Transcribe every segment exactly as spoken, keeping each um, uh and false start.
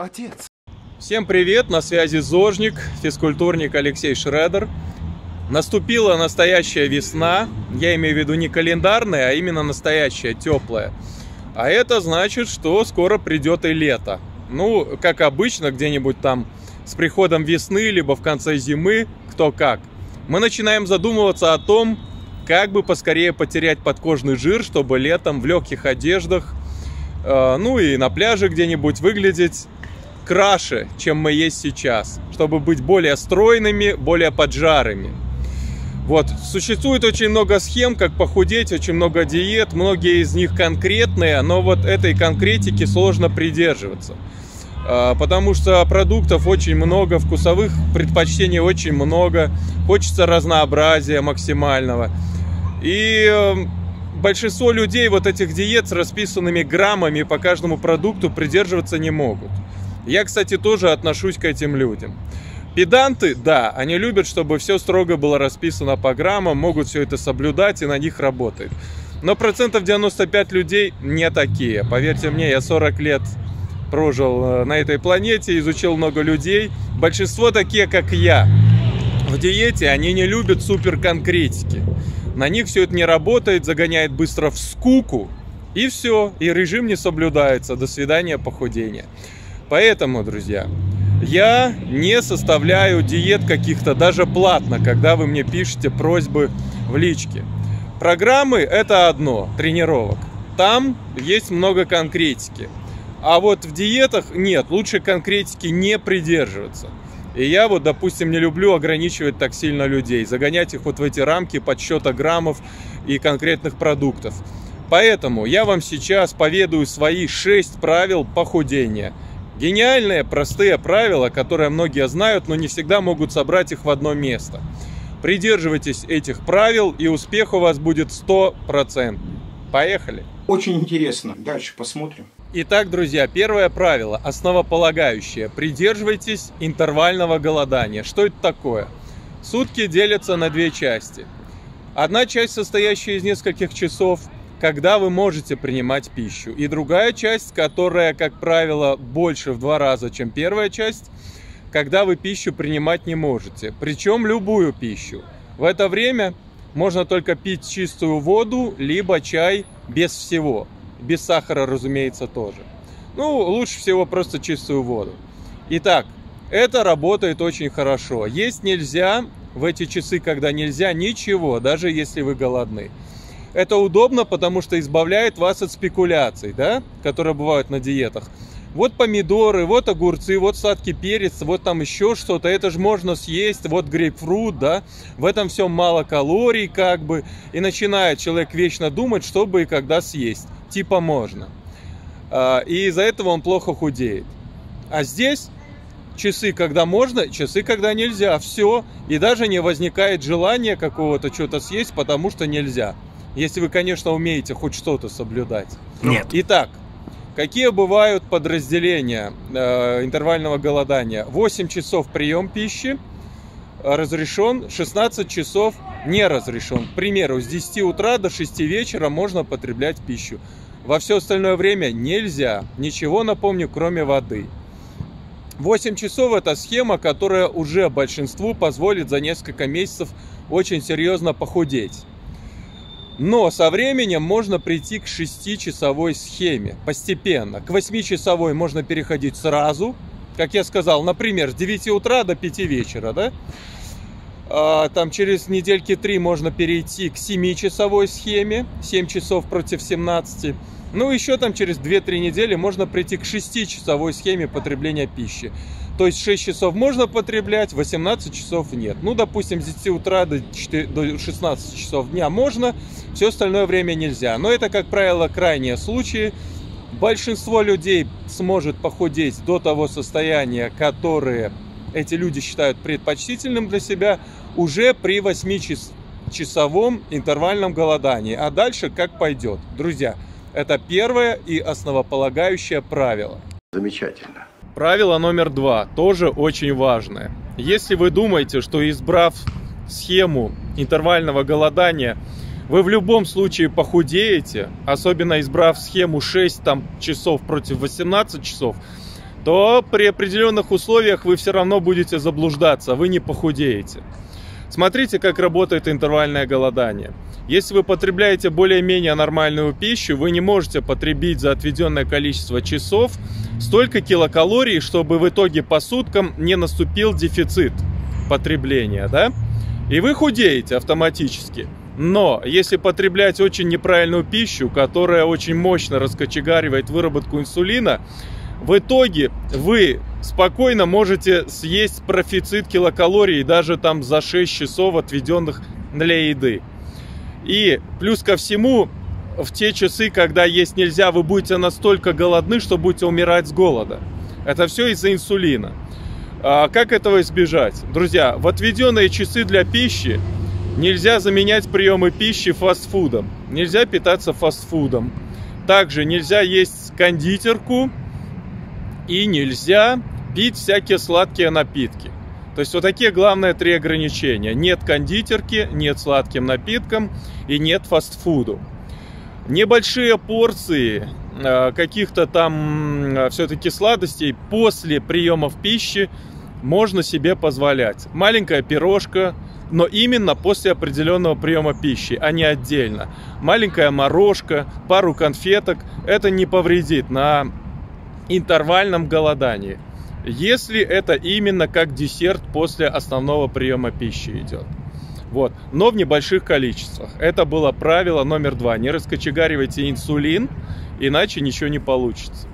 отец. Всем привет, на связи Зожник, физкультурник Алексей Шредер. Наступила настоящая весна, я имею в виду не календарная, а именно настоящая, теплая. А это значит, что скоро придет и лето. Ну, как обычно, где-нибудь там с приходом весны, либо в конце зимы, кто как. Мы начинаем задумываться о том, как бы поскорее потерять подкожный жир, чтобы летом в легких одеждах, э, ну и на пляже где-нибудь выглядеть краше, чем мы есть сейчас, чтобы быть более стройными, более поджарыми. Вот, существует очень много схем, как похудеть, очень много диет, многие из них конкретные, но вот этой конкретики сложно придерживаться, потому что продуктов очень много, вкусовых предпочтений очень много, хочется разнообразия максимального. И большинство людей вот этих диет с расписанными граммами по каждому продукту придерживаться не могут. Я, кстати, тоже отношусь к этим людям. Педанты, да, они любят, чтобы все строго было расписано по граммам, могут все это соблюдать и на них работает. Но процентов девяносто пять людей не такие. Поверьте мне, я сорок лет прожил на этой планете, изучил много людей. Большинство такие, как я. В диете они не любят суперконкретики. На них все это не работает, загоняет быстро в скуку. И все, и режим не соблюдается. До свидания, похудение. Поэтому, друзья, я не составляю диет каких-то даже платно, когда вы мне пишете просьбы в личке. Программы – это одно, тренировок. Там есть много конкретики. А вот в диетах нет, лучше конкретики не придерживаться. И я вот, допустим, не люблю ограничивать так сильно людей, загонять их вот в эти рамки подсчета граммов и конкретных продуктов. Поэтому я вам сейчас поведаю свои шесть правил похудения. Гениальные, простые правила, которые многие знают, но не всегда могут собрать их в одно место. Придерживайтесь этих правил, и успех у вас будет сто процентов. Поехали! Очень интересно. Дальше посмотрим. Итак, друзья, первое правило, основополагающее. Придерживайтесь интервального голодания. Что это такое? Сутки делятся на две части. Одна часть, состоящая из нескольких часов, когда вы можете принимать пищу. И другая часть, которая, как правило, больше в два раза, чем первая часть, когда вы пищу принимать не можете. Причем любую пищу. В это время можно только пить чистую воду, либо чай без всего. Без сахара, разумеется, тоже. Ну, лучше всего просто чистую воду. Итак, это работает очень хорошо. Есть нельзя в эти часы, когда нельзя ничего, даже если вы голодны. Это удобно, потому что избавляет вас от спекуляций, да, которые бывают на диетах. Вот помидоры, вот огурцы, вот сладкий перец, вот там еще что-то. Это же можно съесть, вот грейпфрут, да. В этом всем мало калорий, как бы. И начинает человек вечно думать, что бы и когда съесть. Типа можно. И из-за этого он плохо худеет. А здесь часы, когда можно, часы, когда нельзя. Все. И даже не возникает желания какого-то что-то съесть, потому что нельзя. Если вы, конечно, умеете хоть что-то соблюдать. Нет. Итак, какие бывают подразделения э, интервального голодания? восемь часов прием пищи разрешен, шестнадцать часов не разрешен. К примеру, с десяти утра до шести вечера можно потреблять пищу. Во все остальное время нельзя. Ничего, напомню, кроме воды. восемь часов – это схема, которая уже большинству позволит за несколько месяцев очень серьезно похудеть. Но со временем можно прийти к шестичасовой схеме постепенно. К восьмичасовой можно переходить сразу, как я сказал, например, с девяти утра до пяти вечера, да? А, там через недельки три можно перейти к семичасовой схеме, семь часов против семнадцати. Ну, еще там через две-три недели можно прийти к шестичасовой схеме потребления пищи. То есть шесть часов можно потреблять, восемнадцать часов нет. Ну, допустим, с десяти утра до шестнадцати часов дня можно, все остальное время нельзя. Но это, как правило, крайние случаи. Большинство людей сможет похудеть до того состояния, которое эти люди считают предпочтительным для себя, уже при восьмичасовом интервальном голодании. А дальше как пойдет. Друзья, это первое и основополагающее правило. Замечательно. Правило номер два, тоже очень важное. Если вы думаете, что избрав схему интервального голодания, вы в любом случае похудеете, особенно избрав схему шесть там, часов против восемнадцати часов, то при определенных условиях вы все равно будете заблуждаться, вы не похудеете. Смотрите, как работает интервальное голодание. Если вы потребляете более-менее нормальную пищу, вы не можете потребить за отведенное количество часов столько килокалорий, чтобы в итоге по суткам не наступил дефицит потребления, да? И вы худеете автоматически. Но если потреблять очень неправильную пищу, которая очень мощно раскочегаривает выработку инсулина, в итоге вы спокойно можете съесть профицит килокалорий даже там за шесть часов, отведенных для еды. И плюс ко всему, в те часы, когда есть нельзя, вы будете настолько голодны, что будете умирать с голода. Это все из-за инсулина. А как этого избежать? Друзья, в отведенные часы для пищи нельзя заменять приемы пищи фастфудом. Нельзя питаться фастфудом. Также нельзя есть кондитерку и нельзя пить всякие сладкие напитки. То есть вот такие главные три ограничения. Нет кондитерки, нет сладким напиткам и нет фастфуду. Небольшие порции каких-то там все-таки сладостей после приемов пищи можно себе позволять. Маленькая пирожка, но именно после определенного приема пищи, а не отдельно. Маленькая морожка, пару конфеток, это не повредит на интервальном голодании. Если это именно как десерт после основного приема пищи идет. Вот. Но в небольших количествах. Это было правило номер два. Не раскочегаривайте инсулин, иначе ничего не получится.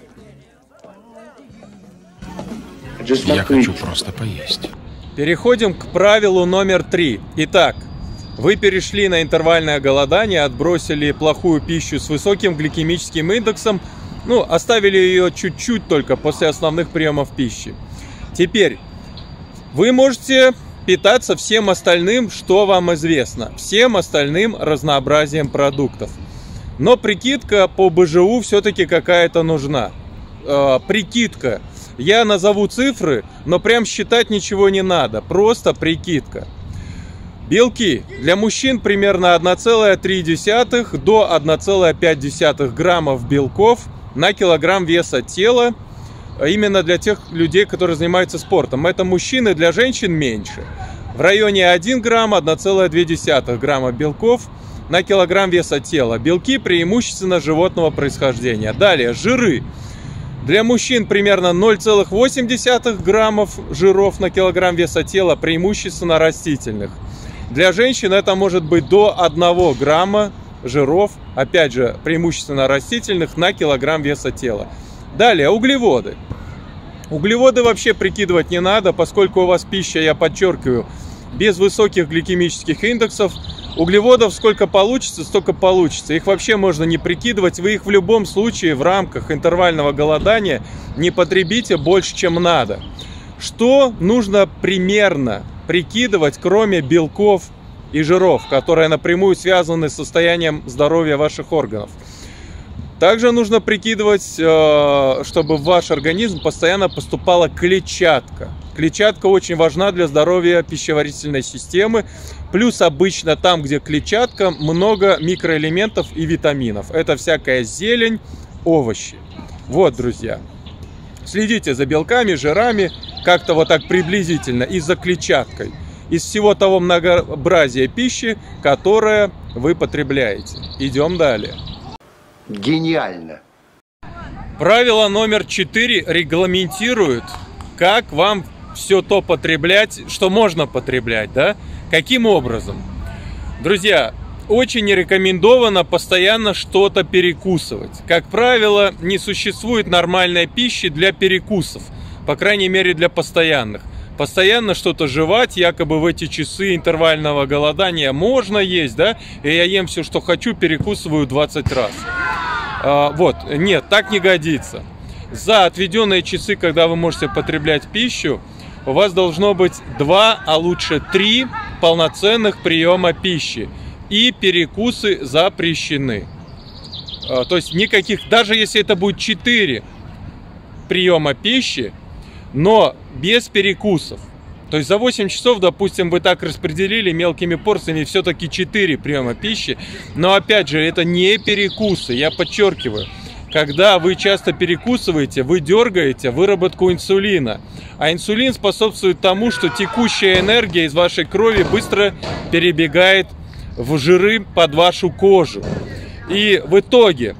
Я хочу просто поесть. Переходим к правилу номер три. Итак, вы перешли на интервальное голодание, отбросили плохую пищу с высоким гликемическим индексом, ну, оставили ее чуть-чуть только после основных приемов пищи. Теперь вы можете питаться всем остальным, что вам известно, всем остальным разнообразием продуктов. Но прикидка по бэ жэ у все-таки какая-то нужна. Э, прикидка. Я назову цифры, но прям считать ничего не надо, просто прикидка. Белки. Для мужчин примерно одна целая три десятых до одна целая пять десятых граммов белков на килограмм веса тела, именно для тех людей, которые занимаются спортом. Это мужчины, для женщин меньше. В районе один грамм, одна целая две десятых грамма белков на килограмм веса тела. Белки преимущественно животного происхождения. Далее, жиры. Для мужчин примерно ноль целых восемь десятых граммов жиров на килограмм веса тела, преимущественно растительных. Для женщин это может быть до одного грамма жиров, опять же, преимущественно растительных, на килограмм веса тела. Далее, углеводы. Углеводы вообще прикидывать не надо, поскольку у вас пища, я подчеркиваю, без высоких гликемических индексов. Углеводов сколько получится, столько получится. Их вообще можно не прикидывать. Вы их в любом случае в рамках интервального голодания не потребите больше, чем надо. Что нужно примерно прикидывать, кроме белков и жиров, которые напрямую связаны с состоянием здоровья ваших органов? Также нужно прикидывать, чтобы в ваш организм постоянно поступала клетчатка. Клетчатка очень важна для здоровья пищеварительной системы. Плюс обычно там, где клетчатка, много микроэлементов и витаминов. Это всякая зелень, овощи. Вот, друзья. Следите за белками, жирами, как-то вот так приблизительно, и за клетчаткой. Из всего того многообразия пищи, которое вы потребляете. Идем далее. Гениально. Правило номер четыре регламентирует, как вам все то потреблять, что можно потреблять, да? Каким образом? Друзья, очень не рекомендовано постоянно что-то перекусывать. Как правило, не существует нормальной пищи для перекусов, по крайней мере для постоянных. Постоянно что-то жевать, якобы в эти часы интервального голодания можно есть, да? И я ем все, что хочу, перекусываю двадцать раз. А, вот, нет, так не годится. За отведенные часы, когда вы можете потреблять пищу, у вас должно быть два, а лучше три полноценных приема пищи. И перекусы запрещены. А, то есть никаких, даже если это будет четыре приема пищи, но без перекусов. То есть за восемь часов, допустим, вы так распределили мелкими порциями все-таки четыре приема пищи. Но опять же, это не перекусы, я подчеркиваю. когда вы часто перекусываете, вы дергаете выработку инсулина. А инсулин способствует тому, что текущая энергия из вашей крови быстро перебегает в жиры под вашу кожу. И в итоге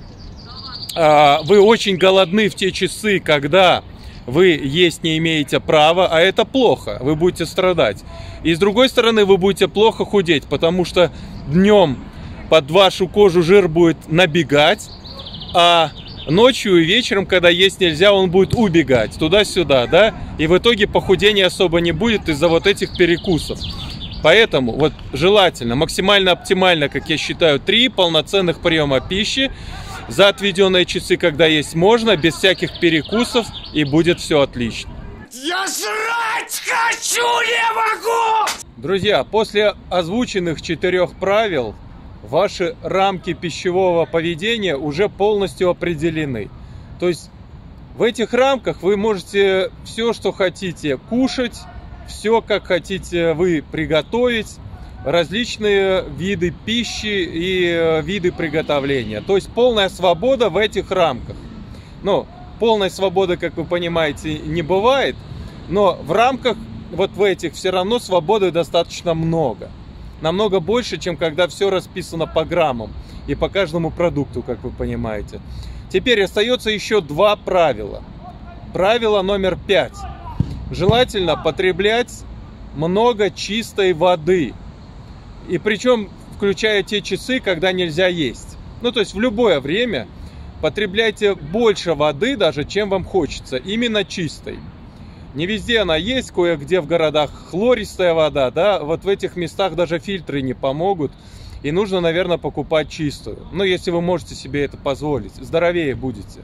вы очень голодны в те часы, когда вы есть не имеете права, а это плохо, вы будете страдать. И с другой стороны, вы будете плохо худеть, потому что днем под вашу кожу жир будет набегать, а ночью и вечером, когда есть нельзя, он будет убегать туда-сюда, да? И в итоге похудения особо не будет из-за вот этих перекусов. Поэтому вот желательно, максимально оптимально, как я считаю, три полноценных приема пищи за отведенные часы, когда есть можно, без всяких перекусов, и будет все отлично. Я жрать хочу, не могу! Друзья, после озвученных четырех правил ваши рамки пищевого поведения уже полностью определены. То есть в этих рамках вы можете все, что хотите, кушать, все, как хотите, вы приготовить, различные виды пищи и виды приготовления. То есть полная свобода в этих рамках. Но полной свободы, как вы понимаете, не бывает, но в рамках вот в этих все равно свободы достаточно много. Намного больше, чем когда все расписано по граммам и по каждому продукту, как вы понимаете. Теперь остается еще два правила. Правило номер пять. Желательно потреблять много чистой воды. И причем включая те часы, когда нельзя есть. Ну, то есть в любое время потребляйте больше воды, даже чем вам хочется. Именно чистой. Не везде она есть, кое-где в городах хлористая вода, да, вот в этих местах даже фильтры не помогут, и нужно, наверное, покупать чистую. Ну, если вы можете себе это позволить, здоровее будете.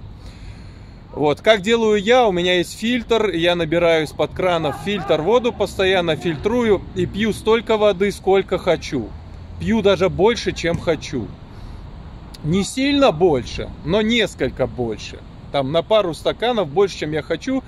Вот, как делаю я, у меня есть фильтр, я набираю из-под крана в фильтр воду, постоянно фильтрую и пью столько воды, сколько хочу. Пью даже больше, чем хочу. Не сильно больше, но несколько больше. Там на пару стаканов больше, чем я хочу.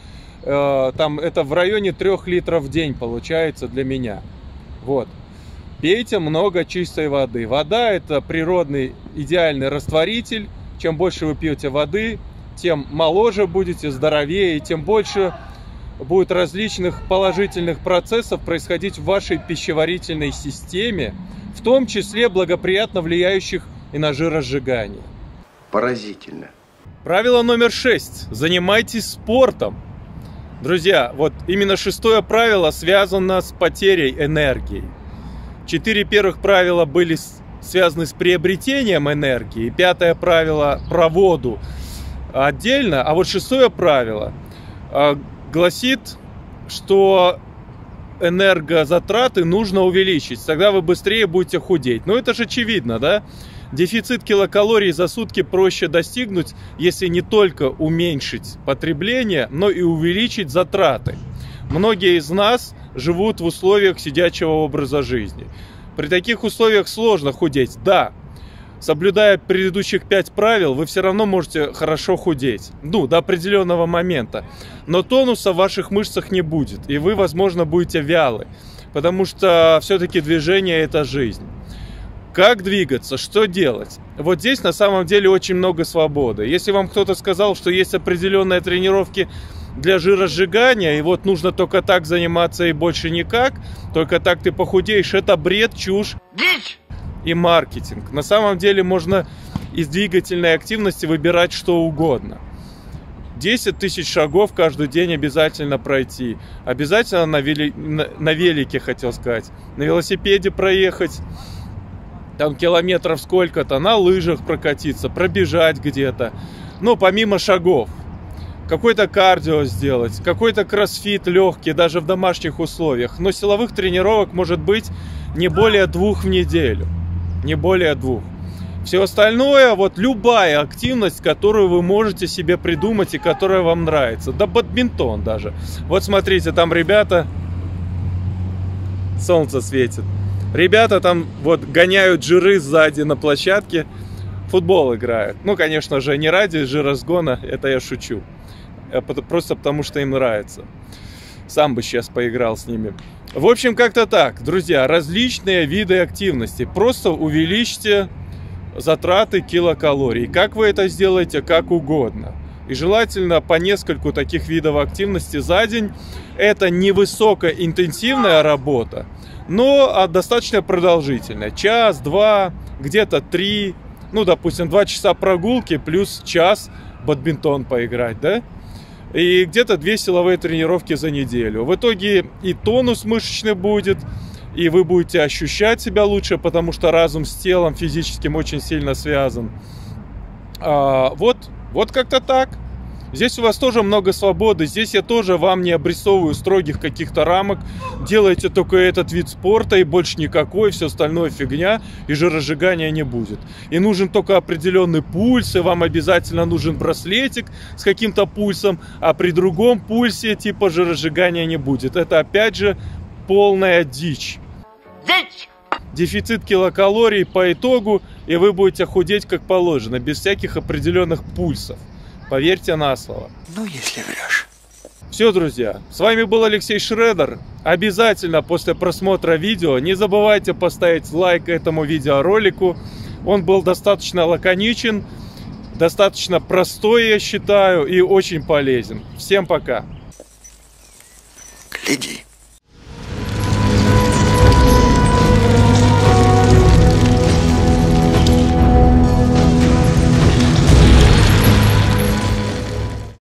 Там это в районе трех литров в день получается для меня. Вот. Пейте много чистой воды. Вода — это природный идеальный растворитель. Чем больше вы пьете воды, тем моложе будете, здоровее, и тем больше будет различных положительных процессов происходить в вашей пищеварительной системе, в том числе благоприятно влияющих и на жиросжигание. Поразительно. Правило номер шесть. Занимайтесь спортом. Друзья, вот именно шестое правило связано с потерей энергии. Четыре первых правила были связаны с приобретением энергии. Пятое правило про воду отдельно. А вот шестое правило э, гласит, что энергозатраты нужно увеличить. Тогда вы быстрее будете худеть. Ну это же очевидно, да? Дефицит килокалорий за сутки проще достигнуть, если не только уменьшить потребление, но и увеличить затраты. Многие из нас живут в условиях сидячего образа жизни. При таких условиях сложно худеть. Да, соблюдая предыдущих пять правил, вы все равно можете хорошо худеть. Ну, до определенного момента. Но тонуса в ваших мышцах не будет. И вы, возможно, будете вялы. Потому что все-таки движение – это жизнь. Как двигаться? Что делать? Вот здесь на самом деле очень много свободы. Если вам кто-то сказал, что есть определенные тренировки для жиросжигания, и вот нужно только так заниматься и больше никак, только так ты похудеешь, это бред, чушь и маркетинг. На самом деле можно из двигательной активности выбирать что угодно. десять тысяч шагов каждый день обязательно пройти. Обязательно на, вели... на велике, хотел сказать. На велосипеде проехать. Там километров сколько-то, на лыжах прокатиться, пробежать где-то. Ну, помимо шагов. Какой-то кардио сделать, какой-то кроссфит легкий, даже в домашних условиях. Но силовых тренировок может быть не более двух в неделю. Не более двух. Все остальное, вот любая активность, которую вы можете себе придумать и которая вам нравится. Да бадминтон даже. Вот смотрите, там ребята... Солнце светит. Ребята там вот гоняют жиры сзади на площадке, футбол играют. Ну, конечно же, не ради жиросгона, это я шучу. Просто потому, что им нравится. Сам бы сейчас поиграл с ними. В общем, как-то так, друзья, различные виды активности. Просто увеличьте затраты килокалорий. Как вы это сделаете, как угодно. И желательно по нескольку таких видов активности за день. Это не высокоинтенсивная работа, но достаточно продолжительная. Час, два, где-то три, ну, допустим, два часа прогулки плюс час бадминтон поиграть, да? И где-то две силовые тренировки за неделю. В итоге и тонус мышечный будет, и вы будете ощущать себя лучше, потому что разум с телом физическим очень сильно связан. А, вот, вот как-то так. Здесь у вас тоже много свободы. Здесь я тоже вам не обрисовываю строгих каких-то рамок. Делайте только этот вид спорта и больше никакой. Все остальное фигня. И жиросжигания не будет. И нужен только определенный пульс. И вам обязательно нужен браслетик с каким-то пульсом. А при другом пульсе типа жиросжигания не будет. Это опять же полная дичь. Дичь! Дефицит килокалорий по итогу. И вы будете худеть как положено. Без всяких определенных пульсов. Поверьте на слово. Ну, если врешь. Все, друзья, с вами был Алексей Шредер. Обязательно после просмотра видео не забывайте поставить лайк этому видеоролику. Он был достаточно лаконичен, достаточно простой, я считаю, и очень полезен. Всем пока. Гляди.